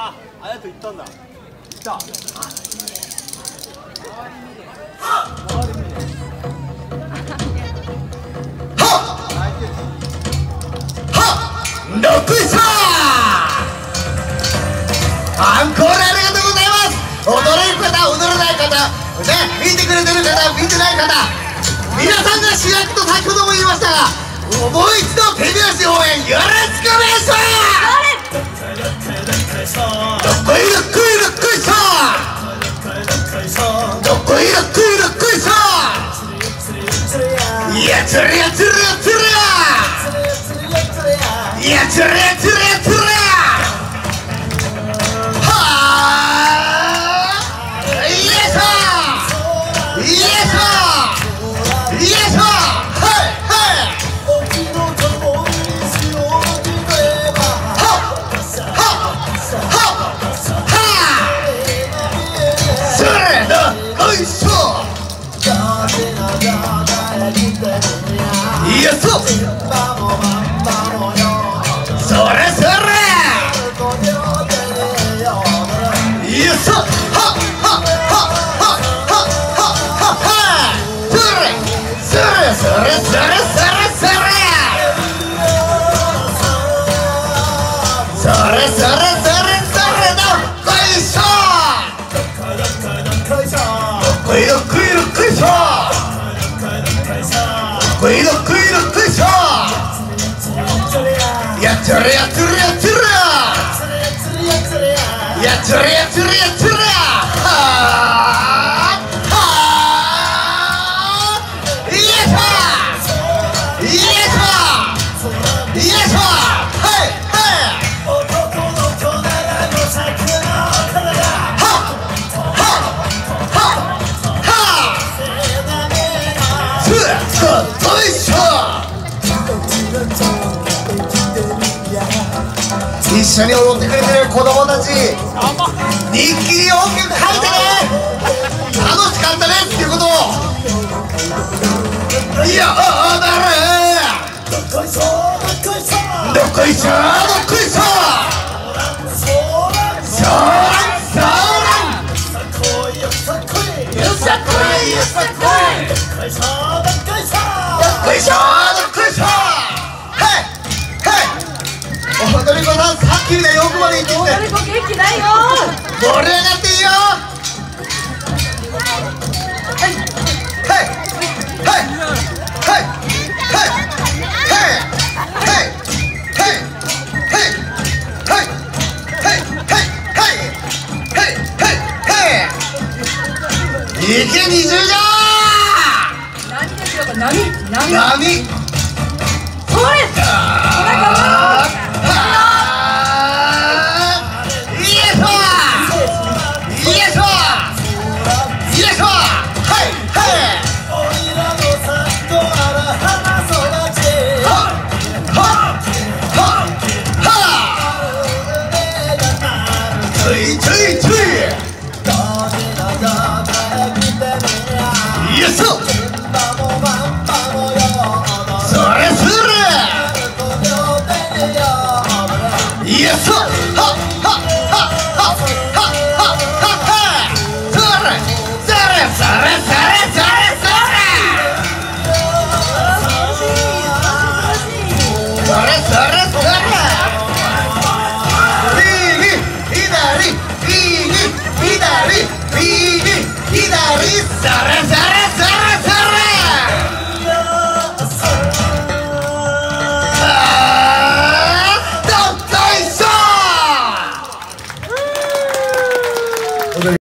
あ、あやと言ったんだ。言った。 6位アンコールありがとうございます。踊れる方、踊れない方、ね、見てくれてる方、見てない方、皆さんが主役と先ほども言いましたが、もう一度手拍子応援よろしくお願いします。どっこいどっこいどっこいしょ、どっこいどっこいどっこいしょ、いやつるやつるやつるや、いやつるやつるやつるや、いやそうそれそれいやそうはっはっはっはっはっはっそれそれそれそれそれそれそれそれそれそれどっこいしょどっこいどっこいどっこいしょどっこいどっこいどっこいしょ、やっちゃれやっちゃれやっちゃれやっちゃれやっちゃれやっちゃれはあはあ、よいしょよいしょよいしょ、はいはい一緒に踊ってくれてる子供たち、日記に大きく書いてね、楽しかったねっていうことを。いやだれどっこいしょどっこいしょどっこいしょそらんそらんよさこいよさこいよさこいどっこいしょどっこいしょどっこいしょどっこいしょ、はいはい踊り子さん、さっきみたいに奥まで行ってきて、 踊り子元気ないよ、 盛り上がっていいよ。はいはいはいはいはいはいはいはいはいはい、いけ20じゃー。 波ですよ、波波波、 それついついつい